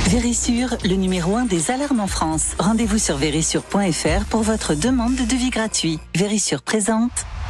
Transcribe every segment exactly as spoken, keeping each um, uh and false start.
Vérissure, le numéro un des alarmes en France. Rendez-vous sur vérissure point f r pour votre demande de devis gratuit. Vérissure présente.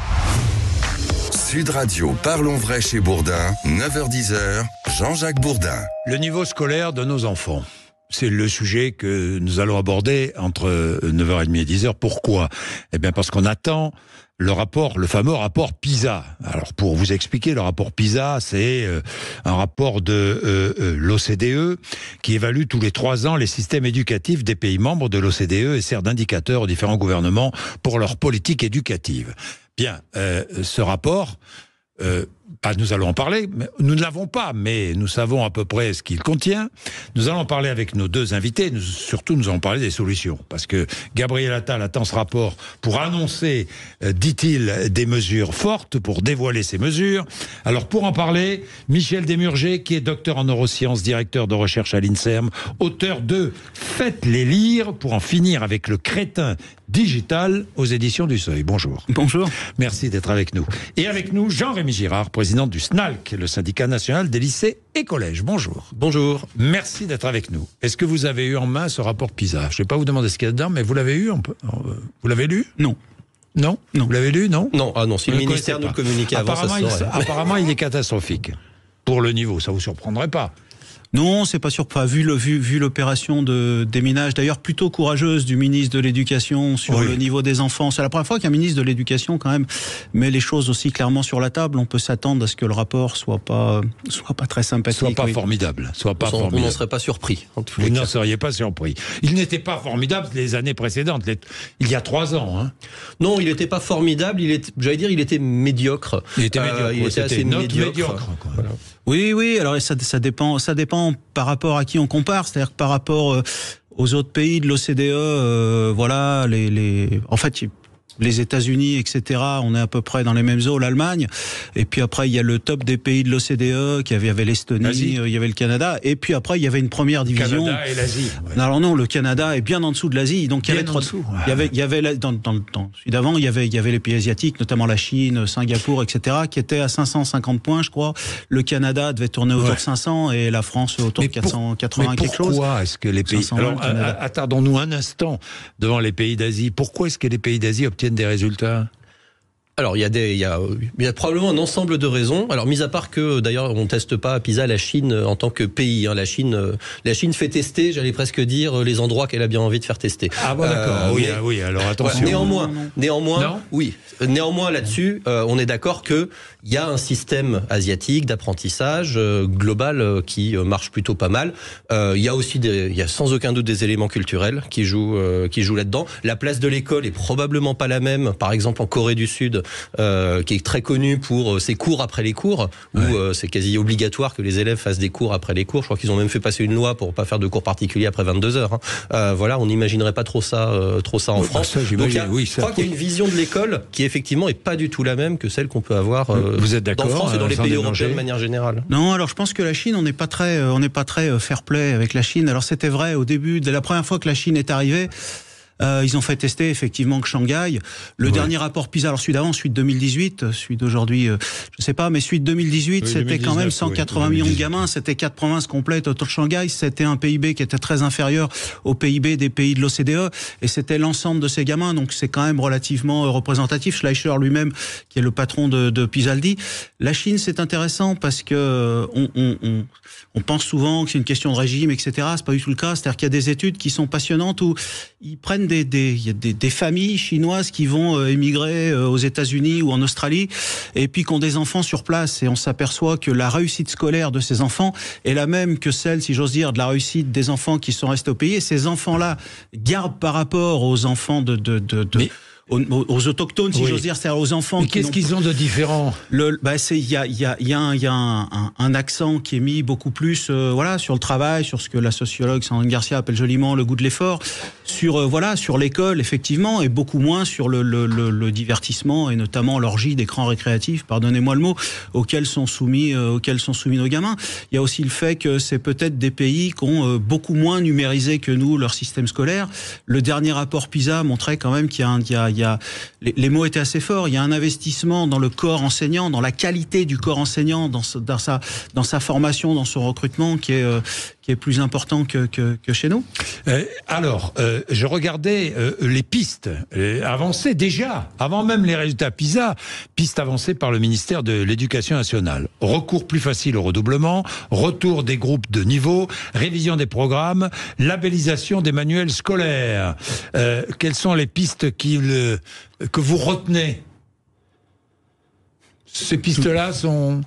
Sud Radio, parlons vrai chez Bourdin, neuf heures dix, Jean-Jacques Bourdin. Le niveau scolaire de nos enfants. C'est le sujet que nous allons aborder entre neuf heures trente et dix heures. Pourquoi ? Eh bien parce qu'on attend le rapport, le fameux rapport PISA. Alors pour vous expliquer, le rapport PISA, c'est euh, un rapport de euh, euh, l'O C D E qui évalue tous les trois ans les systèmes éducatifs des pays membres de l'O C D E et sert d'indicateur aux différents gouvernements pour leur politique éducative. Bien, euh, ce rapport... Euh, bah, nous allons en parler, mais nous ne l'avons pas, mais nous savons à peu près ce qu'il contient. Nous allons parler avec nos deux invités, nous, surtout nous allons parler des solutions, parce que Gabriel Attal attend ce rapport pour annoncer, euh, dit-il, des mesures fortes, pour dévoiler ces mesures. Alors pour en parler, Michel Desmurger, qui est docteur en neurosciences, directeur de recherche à l'INSERM, auteur de « Faites-les lire pour en finir avec le crétin digital » aux éditions du Seuil. Bonjour. Bonjour. Merci d'être avec nous. Et avec nous, Jean-Rémy Girard, président du S N A L C, le syndicat national des lycées et collèges. Bonjour. Bonjour. Merci d'être avec nous. Est-ce que vous avez eu en main ce rapport PISA ? Je ne vais pas vous demander ce qu'il y a dedans, mais vous l'avez eu on peut, on, Vous l'avez lu ? Non. Non, non. Vous l'avez lu, non ? Non, ah non, si le ministère nous le communiquait avant, ça il, apparemment, il est catastrophique. Pour le niveau, ça ne vous surprendrait pas ? Non, c'est pas surprenant. Vu, le, vu, vu l'opération de déminage, d'ailleurs plutôt courageuse du ministre de l'Éducation sur oui. le niveau des enfants. C'est la première fois qu'un ministre de l'Éducation, quand même, met les choses aussi clairement sur la table. On peut s'attendre à ce que le rapport soit pas, soit pas très sympathique. Soit pas oui. formidable. Soit pas on formidable. n'en serait pas surpris. En tous Vous les n'en seriez pas surpris. Il n'était pas formidable les années précédentes, les, il y a trois ans. Hein. Non, il n'était pas formidable. Il était, j'allais dire, il était médiocre. Il était médiocre. Euh, il ouais, était assez médiocre. médiocre quoi. Voilà. Oui, oui. Alors ça, ça dépend, ça dépend par rapport à qui on compare. C'est-à-dire que par rapport euh, aux autres pays de l'O C D E, euh, voilà, les, les, en fait. Les États-Unis, et cetera, on est à peu près dans les mêmes eaux, l'Allemagne. Et puis après, il y a le top des pays de l'O C D E, qui avait, il y avait l'Estonie, euh, il y avait le Canada. Et puis après, il y avait une première division. Le Canada et l'Asie. Ouais. Non, alors non, le Canada est bien en dessous de l'Asie. Donc il y avait trois. Il y avait, il y avait dans, dans le temps. Celui d'avant, il y avait, il y avait les pays asiatiques, notamment la Chine, Singapour, et cetera, qui étaient à cinq cent cinquante points, je crois. Le Canada devait tourner autour ouais. de cinq cents et la France autour mais de quatre cent quatre-vingts mais quelque chose. Pourquoi est-ce que les pays alors attardons-nous un instant devant les pays d'Asie. Pourquoi est-ce que les pays d'Asie obtiennent des résultats ? Alors il y a des, il y a, il y a probablement un ensemble de raisons. Alors mis à part que d'ailleurs on teste pas à PISA la Chine en tant que pays. Hein. La Chine, la Chine fait tester, j'allais presque dire les endroits qu'elle a bien envie de faire tester. Ah bon, d'accord. Euh, oui, mais, oui. Alors attention. Ouais, néanmoins, non. néanmoins, non oui. Néanmoins là-dessus, euh, on est d'accord que il y a un système asiatique d'apprentissage euh, global euh, qui euh, marche plutôt pas mal. Euh, il y a aussi des, il y a sans aucun doute des éléments culturels qui jouent, euh, qui jouent là-dedans. La place de l'école est probablement pas la même. Par exemple en Corée du Sud. Euh, qui est très connu pour ses cours après les cours, où ouais. euh, c'est quasi obligatoire que les élèves fassent des cours après les cours. Je crois qu'ils ont même fait passer une loi pour pas faire de cours particuliers après vingt-deux heures. Hein. Euh, voilà, on n'imaginerait pas trop ça, euh, trop ça en oui, France. Ça, Donc, y a, oui, je crois ça... qu'il y a une vision de l'école qui effectivement est pas du tout la même que celle qu'on peut avoir euh, Vous êtes d'accord, en France et dans euh, les pays européens de manière générale. Non, alors je pense que la Chine, on n'est pas très, on n'est pas très fair-play avec la Chine. Alors c'était vrai au début, de la première fois que la Chine est arrivée. Euh, ils ont fait tester effectivement que Shanghai. Le ouais. dernier rapport PISA, alors celui d'avant, celui de deux mille dix-huit, celui d'aujourd'hui, euh, je sais pas, mais celui de deux mille dix-huit, oui, c'était quand même cent quatre-vingts oui, millions de gamins, c'était quatre provinces complètes autour de Shanghai, c'était un P I B qui était très inférieur au P I B des pays de l'O C D E, et c'était l'ensemble de ces gamins, donc c'est quand même relativement représentatif. Schleicher lui-même, qui est le patron de, de PISA, le dit. La Chine, c'est intéressant parce que on, on, on, on pense souvent que c'est une question de régime, et cetera. C'est pas du tout le cas. C'est-à-dire qu'il y a des études qui sont passionnantes où ils prennent Des, des, il y a des, des familles chinoises qui vont euh, émigrer euh, aux États-Unis ou en Australie et puis qui ont des enfants sur place et on s'aperçoit que la réussite scolaire de ces enfants est la même que celle, si j'ose dire, de la réussite des enfants qui sont restés au pays et ces enfants-là gardent par rapport aux enfants de... de, de, de Mais... Aux, aux autochtones, si oui. j'ose dire, c'est-à-dire aux enfants. Mais qui qu'est-ce qu'ils ont de différent ? Le, bah c'est il y a il y a il y a un il y a un, un, un accent qui est mis beaucoup plus euh, voilà sur le travail, sur ce que la sociologue Sandrine Garcia appelle joliment le goût de l'effort, sur euh, voilà sur l'école effectivement et beaucoup moins sur le, le, le, le divertissement et notamment l'orgie d'écrans récréatifs, pardonnez-moi le mot, auxquels sont soumis euh, auxquels sont soumis nos gamins. Il y a aussi le fait que c'est peut-être des pays qui ont euh, beaucoup moins numérisé que nous leur système scolaire. Le dernier rapport PISA montrait quand même qu'il y a un, il y a il y a les, les mots étaient assez forts. Il y a un investissement dans le corps enseignant, dans la qualité du corps enseignant, dans, ce, dans sa dans sa formation, dans son recrutement, qui est euh, qui est plus important que que, que chez nous. Euh, alors, euh, je regardais euh, les pistes euh, avancées déjà, avant même les résultats PISA, pistes avancées par le ministère de l'Éducation nationale. Recours plus facile au redoublement, retour des groupes de niveau, révision des programmes, labellisation des manuels scolaires. Euh, quelles sont les pistes qui, le, que vous retenez ? Ces pistes-là sont...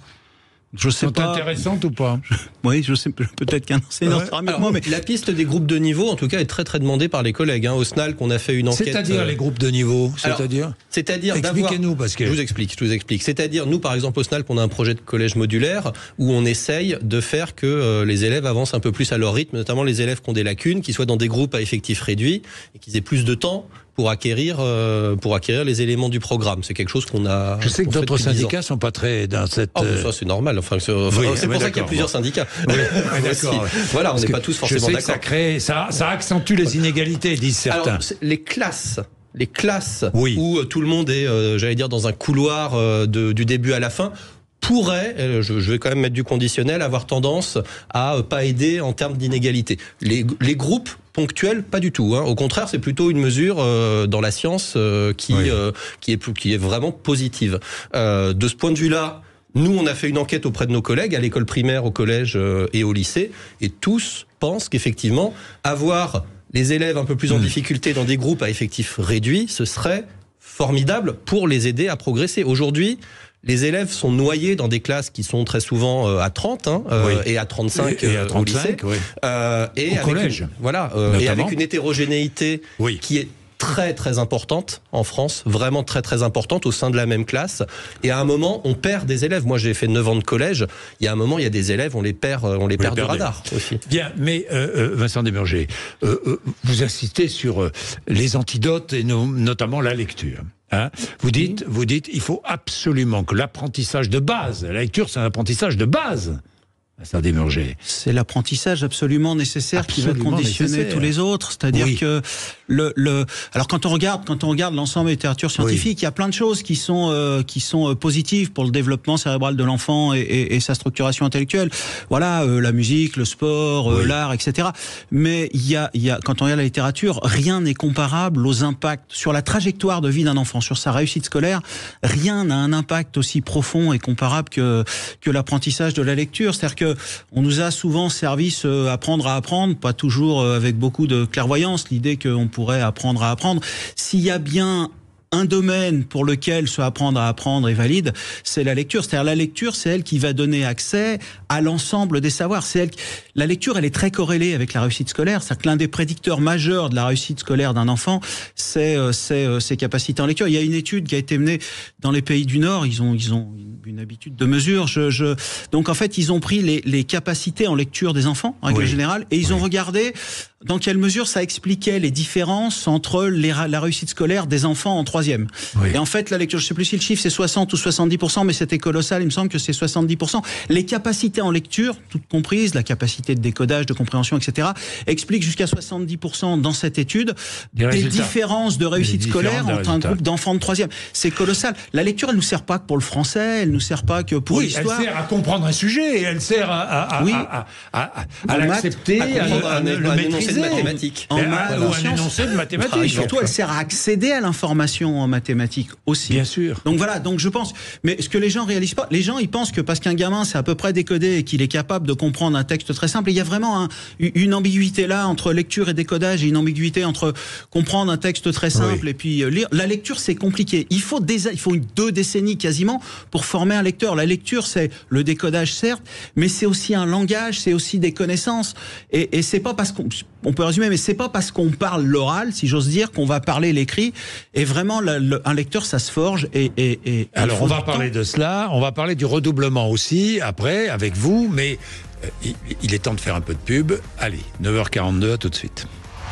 Je sais sont pas. intéressantes ou pas? Oui, je sais, peut-être qu'un enseignant sera mieux que moi, mais la piste des groupes de niveau, en tout cas, est très très demandée par les collègues. Hein. Au S N A L, qu'on a fait une enquête. C'est-à-dire euh... les groupes de niveau, c'est-à-dire. C'est-à-dire expliquez-nous parce que je vous explique, je vous explique. C'est-à-dire nous, par exemple, au S N A L, qu'on a un projet de collège modulaire où on essaye de faire que euh, les élèves avancent un peu plus à leur rythme, notamment les élèves qui ont des lacunes, qui soient dans des groupes à effectifs réduits et qu'ils aient plus de temps pour acquérir euh, pour acquérir les éléments du programme. C'est quelque chose qu'on a. Je sais que d'autres syndicats sont pas très dans cette. Oh, ça c'est normal. Enfin, c'est, enfin, oui, c'est pour ça qu'il y a plusieurs syndicats. Oui, oui, d'accord. Voilà, on n'est pas tous forcément d'accord. Je sais que ça crée, ça, ça accentue les inégalités, disent certains. Alors, les classes. Les classes oui. où tout le monde est, euh, j'allais dire, dans un couloir euh, de, du début à la fin, pourrait, je, je vais quand même mettre du conditionnel, avoir tendance à euh, pas aider en termes d'inégalité. Les, les groupes ponctuels, pas du tout. Hein. Au contraire, c'est plutôt une mesure euh, dans la science euh, qui, oui. euh, qui, est, qui est vraiment positive. Euh, de ce point de vue-là, nous, on a fait une enquête auprès de nos collègues à l'école primaire, au collège euh, et au lycée, et tous pensent qu'effectivement, avoir les élèves un peu plus en mmh. difficulté dans des groupes à effectifs réduits, ce serait formidable pour les aider à progresser. Aujourd'hui, les élèves sont noyés dans des classes qui sont très souvent à trente hein, oui. et à trente-cinq, et, et à trente-cinq au lycée. Oui. Euh, et au avec collège. Une, voilà, euh, et avec une hétérogénéité oui. qui est très très importante en France, vraiment très très importante au sein de la même classe. Et à un moment, on perd des élèves. Moi, j'ai fait neuf ans de collège. Il y a un moment, il y a des élèves, on les perd, on les perd du radar aussi. Bien, mais euh, Vincent Desmurger, euh, euh, vous insistez sur euh, les antidotes et no- notamment la lecture. Hein, vous dites, vous dites, il faut absolument que l'apprentissage de base, la lecture, c'est un apprentissage de base. Ça Desmurger. C'est l'apprentissage absolument nécessaire absolument qui va conditionner nécessaire. tous les autres. C'est-à-dire oui. que le, le, alors quand on regarde, quand on regarde l'ensemble des littératures scientifiques, oui. il y a plein de choses qui sont euh, qui sont positives pour le développement cérébral de l'enfant et, et, et sa structuration intellectuelle. Voilà, euh, la musique, le sport, oui. euh, l'art, et cetera. Mais il y a, il y a, quand on regarde la littérature, rien n'est comparable aux impacts sur la trajectoire de vie d'un enfant, sur sa réussite scolaire. Rien n'a un impact aussi profond et comparable que que l'apprentissage de la lecture. C'est-à-dire que on nous a souvent servi ce apprendre à apprendre, pas toujours avec beaucoup de clairvoyance, l'idée qu'on pourrait apprendre à apprendre. S'il y a bien un domaine pour lequel se apprendre à apprendre est valide, c'est la lecture. C'est-à-dire la lecture, c'est elle qui va donner accès à l'ensemble des savoirs. C'est elle. La lecture, elle est très corrélée avec la réussite scolaire. C'est-à-dire que l'un des prédicteurs majeurs de la réussite scolaire d'un enfant, c'est, c'est ses capacités en lecture. Il y a une étude qui a été menée dans les pays du Nord. Ils ont, ils ont une habitude de mesure. Je, je... Donc en fait, ils ont pris les, les capacités en lecture des enfants, en règle oui. générale, et ils oui. ont regardé dans quelle mesure ça expliquait les différences entre les, la réussite scolaire des enfants en troisième. Oui. Et en fait, la lecture, je ne sais plus si le chiffre c'est soixante ou soixante-dix pour cent, mais c'était colossal, il me semble que c'est soixante-dix pour cent. Les capacités en lecture, toutes comprises, la capacité de décodage, de compréhension, et cetera, expliquent jusqu'à soixante-dix pour cent dans cette étude des, des différences de réussite scolaire entre résultats. un groupe d'enfants de troisième. C'est colossal. La lecture, elle ne nous sert pas que pour le français, elle ne nous sert pas que pour oui, l'histoire. Elle sert à comprendre un sujet, elle sert à, à, oui. à, à, à, à l'accepter, à, à, à, le, le maîtriser. De mathématiques. En maths, voilà. ou un énoncé de mathématiques. Et surtout, elle sert à accéder à l'information en mathématiques aussi. Bien sûr. Donc voilà, donc je pense. Mais ce que les gens réalisent pas, les gens ils pensent que parce qu'un gamin c'est à peu près décodé et qu'il est capable de comprendre un texte très simple, il y a vraiment un, une ambiguïté là entre lecture et décodage et une ambiguïté entre comprendre un texte très simple oui. et puis lire. La lecture c'est compliqué. Il faut des, il faut une, deux décennies quasiment pour former un lecteur. La lecture c'est le décodage certes, mais c'est aussi un langage, c'est aussi des connaissances. Et, et c'est pas parce qu'on, on peut résumer, mais c'est pas parce qu'on parle l'oral, si j'ose dire, qu'on va parler l'écrit. Et vraiment, le, le, un lecteur, ça se forge. Et, et, et alors, on va parler de cela. On va parler du redoublement aussi après avec vous, mais euh, il, il est temps de faire un peu de pub. Allez, neuf heures quarante-deux, à tout de suite.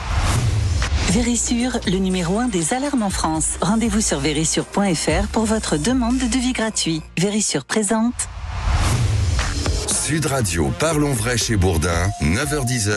Vérissure, le numéro un des alarmes en France. Rendez-vous sur vérissure point f r pour votre demande de devis gratuit. Vérissure présente. Sud Radio, parlons vrai chez Bourdin, neuf heures dix,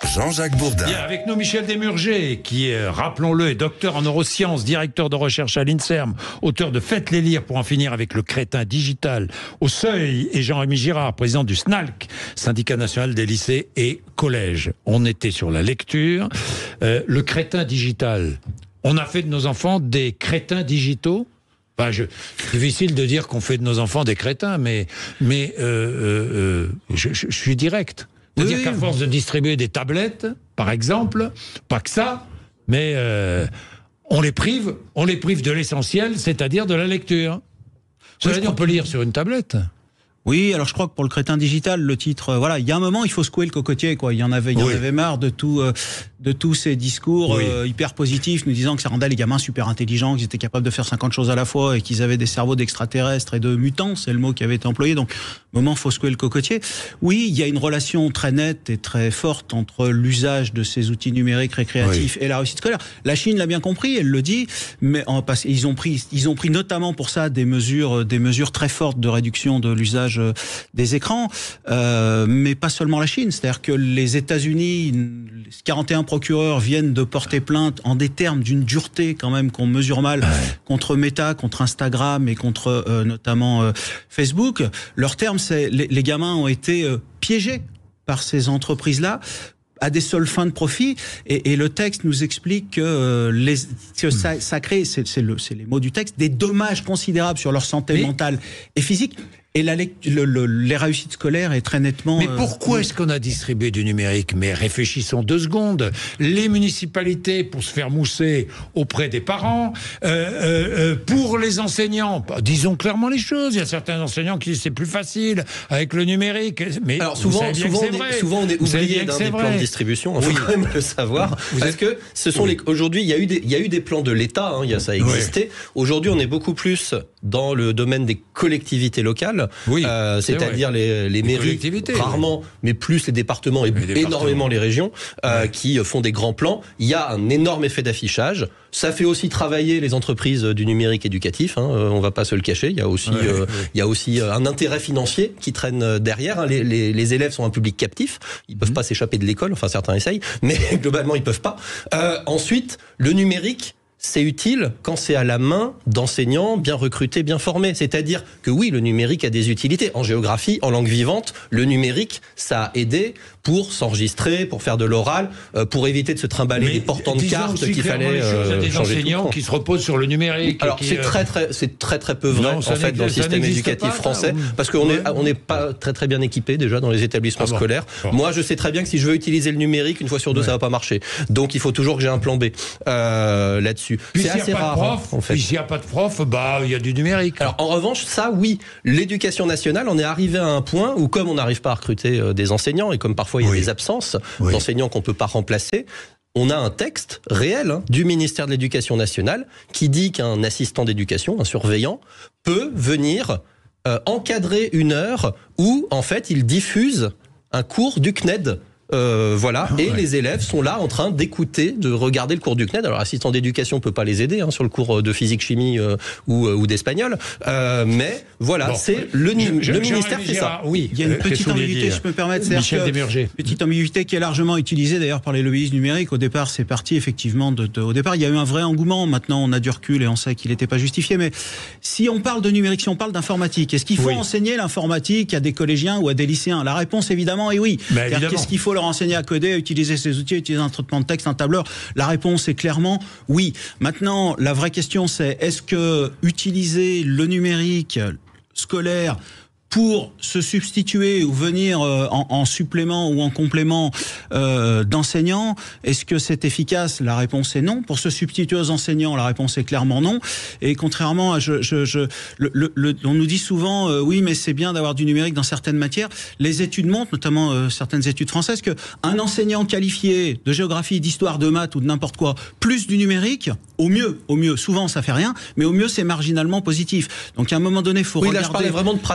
Jean-Jacques Bourdin. Bien, avec nous Michel Desmurger, qui, euh, rappelons-le, est docteur en neurosciences, directeur de recherche à l'INSERM, auteur de Faites les lire pour en finir avec le crétin digital au Seuil, et Jean-Rémy Girard, président du S N A L C, syndicat national des lycées et collèges. On était sur la lecture. Euh, le crétin digital, on a fait de nos enfants des crétins digitaux. Enfin, je, difficile de dire qu'on fait de nos enfants des crétins, mais, mais euh, euh, je, je, je suis direct. C'est-à-dire oui, qu'à force de distribuer des tablettes, par exemple, pas que ça, mais euh, on les prive, on les prive de l'essentiel, c'est-à-dire de la lecture. Cela dit, on peut lire sur une tablette. Oui, alors je crois que pour le crétin digital, le titre, euh, voilà, il y a un moment, il faut secouer le cocotier, quoi. Il y en avait, il y oui. en avait marre de tout, euh, de tous ces discours oui. euh, hyper positifs, nous disant que ça rendait les gamins super intelligents, qu'ils étaient capables de faire cinquante choses à la fois et qu'ils avaient des cerveaux d'extraterrestres et de mutants, c'est le mot qui avait été employé. Donc, moment, faut secouer le cocotier. Oui, il y a une relation très nette et très forte entre l'usage de ces outils numériques récréatifs oui. et la réussite scolaire. La Chine l'a bien compris, elle le dit, mais en, parce, ils ont pris, ils ont pris notamment pour ça des mesures, des mesures très fortes de réduction de l'usage des écrans, euh, mais pas seulement la Chine. C'est-à-dire que les États-Unis, quarante et un procureurs viennent de porter plainte en des termes d'une dureté quand même qu'on mesure mal ouais. contre Meta, contre Instagram et contre euh, notamment euh, Facebook. Leur terme, c'est les, les gamins ont été euh, piégés par ces entreprises-là à des seules fins de profit, et, et le texte nous explique que, euh, les, que ça, ça crée, c'est, c'est, le, c'est les mots du texte, des dommages considérables sur leur santé mais... mentale et physique. Et la, le, le, les réussites scolaires est très nettement... Mais pourquoi euh, est-ce qu'on a distribué du numérique? Mais réfléchissons deux secondes. Les municipalités, pour se faire mousser auprès des parents, euh, euh, pour les enseignants, disons clairement les choses. Il y a certains enseignants qui disent c'est plus facile avec le numérique. Mais alors souvent, souvent, on est, souvent on est oublié d'un des plans de distribution. On oui. faut quand même le savoir. Vous parce êtes... que ce sont oui. les. Aujourd'hui, il y a eu des, il y a eu des plans de l'État. Hein, il y a ça a existé. Oui. Aujourd'hui, on est beaucoup plus dans le domaine des collectivités locales. Oui, euh, c'est-à-dire les, les mairies, rarement, oui. mais plus les départements et les énormément départements. les régions, euh, ouais. qui font des grands plans. Il y a un énorme effet d'affichage. Ça fait aussi travailler les entreprises du numérique éducatif. Hein, on va pas se le cacher. Il y a aussi, ouais, euh, ouais. il y a aussi un intérêt financier qui traîne derrière. Les, les, les élèves sont un public captif. Ils peuvent mmh. pas s'échapper de l'école. Enfin, certains essayent, mais globalement, ils peuvent pas. Euh, ensuite, le numérique. C'est utile quand c'est à la main d'enseignants bien recrutés, bien formés. C'est-à-dire que oui, le numérique a des utilités. En géographie, en langue vivante, le numérique, ça a aidé pour s'enregistrer, pour faire de l'oral, euh, pour éviter de se trimballer mais des portants de cartes qu'il fallait euh, des enseignants qui se reposent sur le numérique. Alors qui, c'est euh... très très c'est très très peu vrai non, en fait dans le système éducatif pas, français ou... parce qu'on est on n'est pas très très bien équipé déjà dans les établissements ah bon. scolaires. Bon. Moi, je sais très bien que si je veux utiliser le numérique une fois sur deux, ouais. ça va pas marcher. Donc il faut toujours que j'ai un plan B euh, là-dessus. Puis c'est assez rare. Prof, en fait. Puis s'il n'y a pas de prof, bah il y a du numérique. Alors en revanche, ça oui, l'éducation nationale, on est arrivé à un point où comme on n'arrive pas à recruter euh, des enseignants et comme parfois il y a oui. des absences oui. d'enseignants qu'on peut pas remplacer, on a un texte réel hein, du ministère de l'Éducation nationale qui dit qu'un assistant d'éducation, un surveillant, peut venir euh, encadrer une heure où en fait il diffuse un cours du C N E D. Euh, voilà, et ouais. les élèves sont là en train d'écouter, de regarder le cours du C N E D. Alors, l'assistant d'éducation peut pas les aider hein, sur le cours de physique-chimie euh, ou, euh, ou d'espagnol, euh, mais voilà, bon, c'est le, je, je, le ministère fait ça. Oui, il y a une euh, petite ambiguïté, je peux me permettre, Michel Desmurger. Petite ambiguïté qui est largement utilisée d'ailleurs par les lobbyistes numériques. Au départ, c'est parti effectivement. De, de, au départ, il y a eu un vrai engouement. Maintenant, on a du recul et on sait qu'il n'était pas justifié. Mais si on parle de numérique, si on parle d'informatique, est-ce qu'il faut oui. enseigner l'informatique à des collégiens ou à des lycéens? La réponse évidemment est oui. Qu'est-ce qu'il faut leur enseigner à coder, à utiliser ces outils, à utiliser un traitement de texte, un tableur? La réponse est clairement oui. Maintenant, la vraie question c'est, est-ce que utiliser le numérique scolaire pour se substituer ou venir euh, en, en supplément ou en complément euh, d'enseignants, est-ce que c'est efficace? La réponse est non. Pour se substituer aux enseignants, la réponse est clairement non. Et contrairement à, je, je, je, le, le, le, on nous dit souvent, euh, oui, mais c'est bien d'avoir du numérique dans certaines matières. Les études montrent, notamment euh, certaines études françaises, que un enseignant qualifié de géographie, d'histoire, de maths ou de n'importe quoi, plus du numérique, au mieux, au mieux, souvent ça fait rien, mais au mieux c'est marginalement positif. Donc à un moment donné, il faut oui, regarder. Là, je parlais vraiment de pratique pédagogique.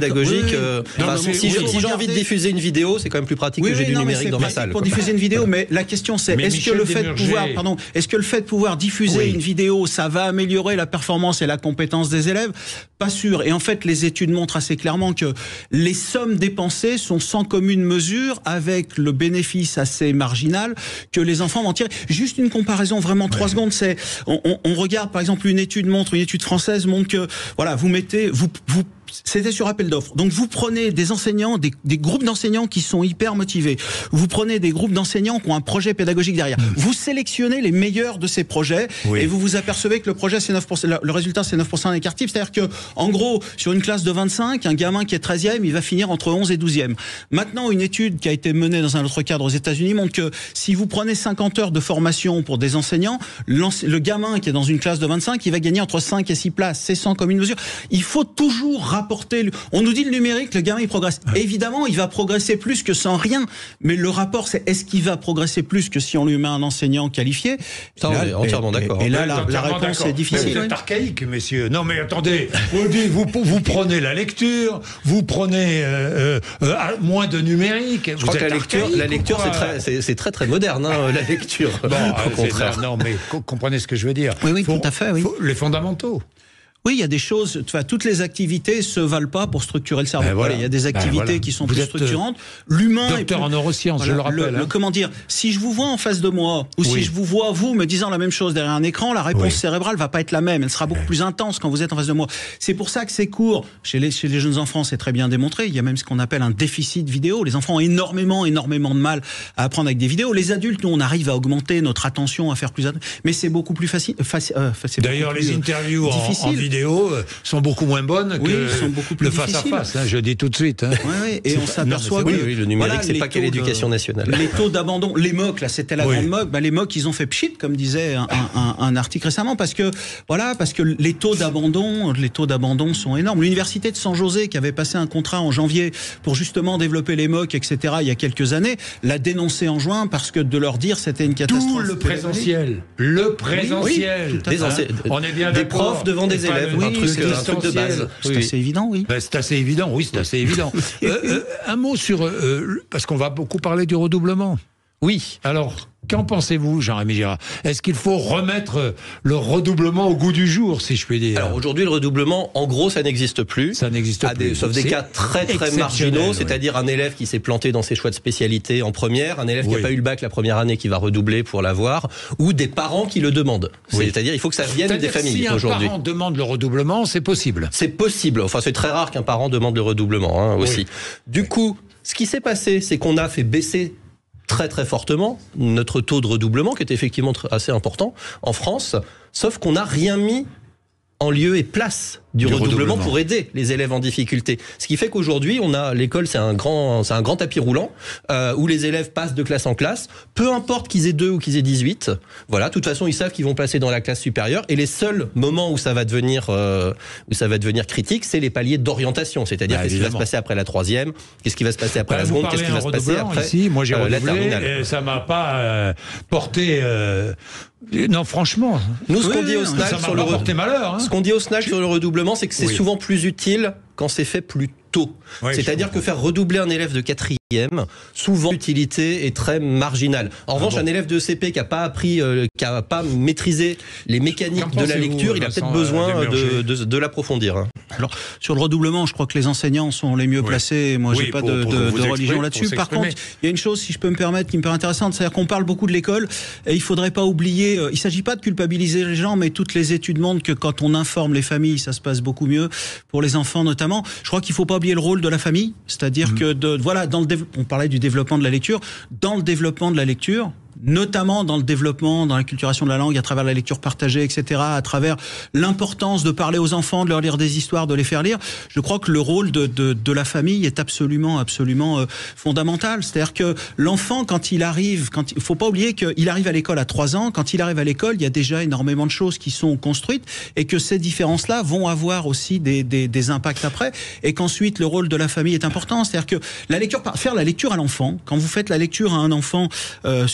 pédagogique. Oui, oui. Euh, non, enfin, non, si, oui, si, oui, si j'ai envie de diffuser une vidéo, c'est quand même plus pratique oui, que j'ai oui, du non, numérique dans ma salle. Pour quoi. diffuser une vidéo, mais la question c'est mais est-ce Michel que le fait de Desmurger... pouvoir, pardon, est-ce que le fait de pouvoir diffuser oui. une vidéo, ça va améliorer la performance et la compétence des élèves? Pas sûr. Et en fait, les études montrent assez clairement que les sommes dépensées sont sans commune mesure avec le bénéfice assez marginal que les enfants vont tirer. Juste une comparaison, vraiment trois ouais. secondes, c'est on, on, on regarde par exemple une étude montre, une étude française montre que voilà, vous mettez, vous, vous c'était sur appel d'offres. Donc vous prenez des enseignants, des, des groupes d'enseignants qui sont hyper motivés. Vous prenez des groupes d'enseignants qui ont un projet pédagogique derrière. Mmh. Vous sélectionnez les meilleurs de ces projets oui. et vous vous apercevez que le projet c'est neuf pour cent, le résultat c'est neuf pour cent d'écart-type. C'est-à-dire que en gros, sur une classe de vingt-cinq, un gamin qui est treizième, il va finir entre onze et douzième. Maintenant, une étude qui a été menée dans un autre cadre aux États-Unis montre que si vous prenez cinquante heures de formation pour des enseignants, le gamin qui est dans une classe de vingt-cinq, il va gagner entre cinq et six places. C'est sans commune mesure. Il faut toujours rapporter. On nous dit le numérique, le gamin il progresse. Ouais. Évidemment, il va progresser plus que sans rien. Mais le rapport, c'est est-ce qu'il va progresser plus que si on lui met un enseignant qualifié? Ça, on est entièrement d'accord. Et, et là, la, la réponse est difficile. Vous êtes archaïque, messieurs. Non, mais attendez. Vous, dites, vous, vous prenez la lecture, vous prenez euh, euh, moins de numérique. Je vous crois êtes que la lecture, la lecture, c'est très, c'est, c'est très très moderne, hein, la lecture. Bon, au contraire. Non, mais comprenez ce que je veux dire. Oui, oui, faut, tout à fait. Oui. Faut, les fondamentaux. Oui, il y a des choses, enfin, toutes les activités se valent pas pour structurer le cerveau. Ben voilà. Voilà, il y a des activités ben voilà. qui sont vous plus structurantes. L'humain docteur est plus... en neurosciences, voilà, je le rappelle. Le, hein. le, comment dire, si je vous vois en face de moi, ou oui. si je vous vois, vous, me disant la même chose derrière un écran, la réponse oui. cérébrale va pas être la même. Elle sera beaucoup oui. plus intense quand vous êtes en face de moi. C'est pour ça que ces cours, chez les, chez les jeunes enfants, c'est très bien démontré. Il y a même ce qu'on appelle un déficit vidéo. Les enfants ont énormément, énormément de mal à apprendre avec des vidéos. Les adultes, nous, on arrive à augmenter notre attention, à faire plus... Mais c'est beaucoup plus facile. Faci... Euh, D'ailleurs, les interviews en, en vidéo sont beaucoup moins bonnes oui, que sont beaucoup plus le face à face. Hein, je dis tout de suite. Hein. Oui, oui, et on s'aperçoit que oui, oui, le numérique, voilà, c'est pas qu'à l'éducation nationale. Les taux d'abandon, les M O C, là, c'était la oui. grande M O C. Ben, les M O C, ils ont fait pchit, comme disait un, un, un article récemment, parce que voilà, parce que les taux d'abandon, les taux d'abandon sont énormes. L'université de San José, qui avait passé un contrat en janvier pour justement développer les M O C, et cetera, il y a quelques années, l'a dénoncé en juin parce que de leur dire c'était une catastrophe. Tout le présentiel, le présentiel. Oui, oui, des, hein, on est bien des profs devant des élèves, oui, un truc, un truc de base. C'est oui. assez évident, oui. Ben, c'est assez évident, oui, c'est assez évident. euh, euh, un mot sur... Euh, parce qu'on va beaucoup parler du redoublement. Oui. Alors, qu'en pensez-vous, Jean-Rémy Girard? Est-ce qu'il faut remettre le redoublement au goût du jour, si je puis dire? Alors aujourd'hui, le redoublement, en gros, ça n'existe plus. Ça n'existe plus. Des, sauf des cas très très marginaux, oui. c'est-à-dire un élève qui s'est planté dans ses choix de spécialité en première, un élève oui. qui n'a pas eu le bac la première année qui va redoubler pour l'avoir, ou des parents qui le demandent. Oui. C'est-à-dire, il faut que ça vienne des familles si aujourd'hui. Si un parent demande le redoublement, c'est possible. C'est possible. Enfin, c'est très rare qu'un parent demande le redoublement hein, aussi. Oui. Du coup, ce qui s'est passé, c'est qu'on a fait baisser très très fortement notre taux de redoublement, qui est effectivement assez important en France, sauf qu'on n'a rien mis en lieu et place du, du redoublement, redoublement pour aider les élèves en difficulté. Ce qui fait qu'aujourd'hui, on a l'école, c'est un grand, c'est un grand tapis roulant euh, où les élèves passent de classe en classe, peu importe qu'ils aient deux ou qu'ils aient dix-huit. Voilà, de toute façon, ils savent qu'ils vont passer dans la classe supérieure. Et les seuls moments où ça va devenir, euh, où ça va devenir critique, c'est les paliers d'orientation, c'est-à-dire bah, qu'est-ce évidemment. qui va se passer après la troisième, qu'est-ce qui va se passer après bah, la seconde, qu'est-ce qui va se passer après ici, moi j'ai euh, redoublé, la terminale. Et ça m'a pas euh, porté. Euh, non, franchement. Nous, ce oui, qu'on dit au S N A G sur le porté malheur. Hein. Ce qu'on dit au S N A G sur le redoublement, c'est que c'est oui. souvent plus utile quand c'est fait plus tôt. Oui, c'est-à-dire que faire redoubler un élève de quatrième, souvent l'utilité est très marginale. En revanche, ah bon. un élève de C P qui n'a pas appris, euh, qui n'a pas maîtrisé les mécaniques de la lecture, vous, il a peut-être besoin de, de, de l'approfondir. Hein. Alors, sur le redoublement, je crois que les enseignants sont les mieux oui. placés. Moi, oui, j'ai pas pour, de, pour de, de religion là-dessus. Par contre, il y a une chose, si je peux me permettre, qui me paraît intéressante, c'est-à-dire qu'on parle beaucoup de l'école, et il faudrait pas oublier, euh, il s'agit pas de culpabiliser les gens, mais toutes les études montrent que quand on informe les familles, ça se passe beaucoup mieux, pour les enfants notamment. Je crois qu'il faut pas oublier le rôle de la famille, c'est-à-dire mmh. que, de, voilà, dans le dév... on parlait du développement de la lecture, dans le développement de la lecture, notamment dans le développement, dans l'acculturation de la langue, à travers la lecture partagée, et cetera, à travers l'importance de parler aux enfants, de leur lire des histoires, de les faire lire. Je crois que le rôle de, de, de la famille est absolument, absolument euh, fondamental. C'est-à-dire que l'enfant, quand il arrive, quand il faut pas oublier qu'il arrive à l'école à trois ans, quand il arrive à l'école, il y a déjà énormément de choses qui sont construites et que ces différences-là vont avoir aussi des, des, des impacts après, et qu'ensuite le rôle de la famille est important. C'est-à-dire que la lecture, faire la lecture à l'enfant, quand vous faites la lecture à un enfant euh, sur les Les,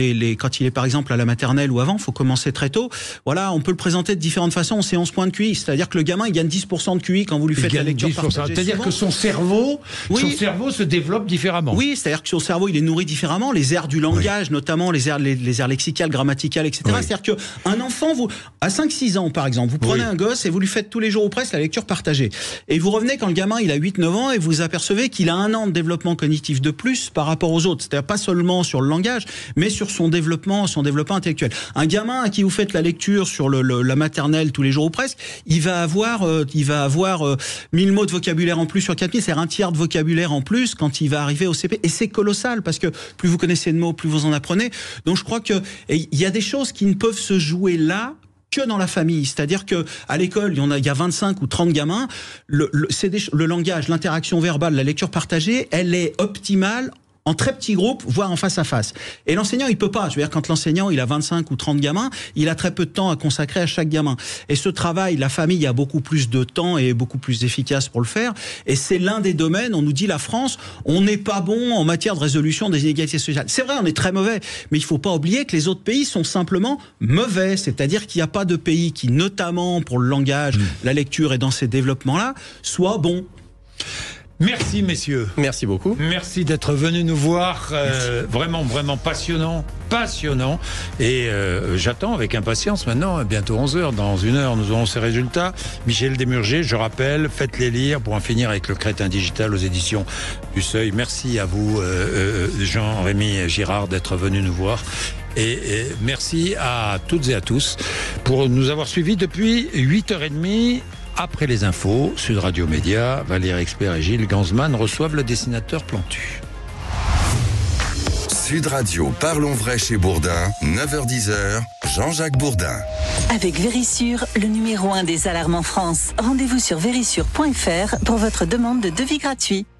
les, les, quand il est par exemple à la maternelle ou avant, il faut commencer très tôt. Voilà, on peut le présenter de différentes façons. C'est onze points de Q I, c'est-à-dire que le gamin il gagne dix pour cent de Q I quand vous lui faites la lecture partagée. C'est-à-dire que son cerveau, oui. son cerveau se développe différemment. Oui, c'est-à-dire que son cerveau il est nourri différemment. Les aires du langage, oui. notamment les aires, les, les aires lexicales, grammaticales, et cetera. Oui. C'est-à-dire qu'un enfant, vous, à cinq six ans par exemple, vous prenez oui. un gosse et vous lui faites tous les jours ou presque la lecture partagée. Et vous revenez quand le gamin il a huit neuf ans et vous apercevez qu'il a un an de développement cognitif de plus par rapport aux autres. C'est-à-dire pas seulement sur le langage, mais sur son développement, son développement intellectuel. Un gamin à qui vous faites la lecture sur le, le, la maternelle tous les jours ou presque, il va avoir, euh, il va avoir euh, mille mots de vocabulaire en plus sur quatre mille, c'est-à-dire un tiers de vocabulaire en plus quand il va arriver au C P. Et c'est colossal parce que plus vous connaissez de mots, plus vous en apprenez. Donc je crois que il y a des choses qui ne peuvent se jouer là que dans la famille. C'est-à-dire que à l'école, il y en a, il y a vingt-cinq ou trente gamins. Le, le, c'est des, le langage, l'interaction verbale, la lecture partagée, elle est optimale en très petits groupes, voire en face à face. Et l'enseignant, il peut pas. Je veux dire, quand l'enseignant, il a vingt-cinq ou trente gamins, il a très peu de temps à consacrer à chaque gamin. Et ce travail, la famille a beaucoup plus de temps et est beaucoup plus efficace pour le faire. Et c'est l'un des domaines, on nous dit la France, on n'est pas bon en matière de résolution des inégalités sociales. C'est vrai, on est très mauvais. Mais il faut pas oublier que les autres pays sont simplement mauvais. C'est-à-dire qu'il n'y a pas de pays qui, notamment pour le langage, mmh. la lecture et dans ces développements-là, soit bon. Merci messieurs. Merci beaucoup. Merci d'être venus nous voir. Euh, vraiment, vraiment passionnant. Passionnant. Et euh, j'attends avec impatience maintenant, bientôt onze heures. Dans une heure, nous aurons ces résultats. Michel Desmurger, je rappelle, faites-les lire pour en finir avec le Crétin Digital aux éditions du Seuil. Merci à vous, euh, Jean-Rémy Girard, d'être venu nous voir. Et, et merci à toutes et à tous pour nous avoir suivis depuis huit heures trente. Après les infos, Sud Radio Média, Valérie Expert et Gilles Gansman reçoivent le dessinateur Plantu. Sud Radio, parlons vrai chez Bourdin, neuf heures dix, Jean-Jacques Bourdin. Avec Vérissure, le numéro un des alarmes en France. Rendez-vous sur vérissure point f r pour votre demande de devis gratuit.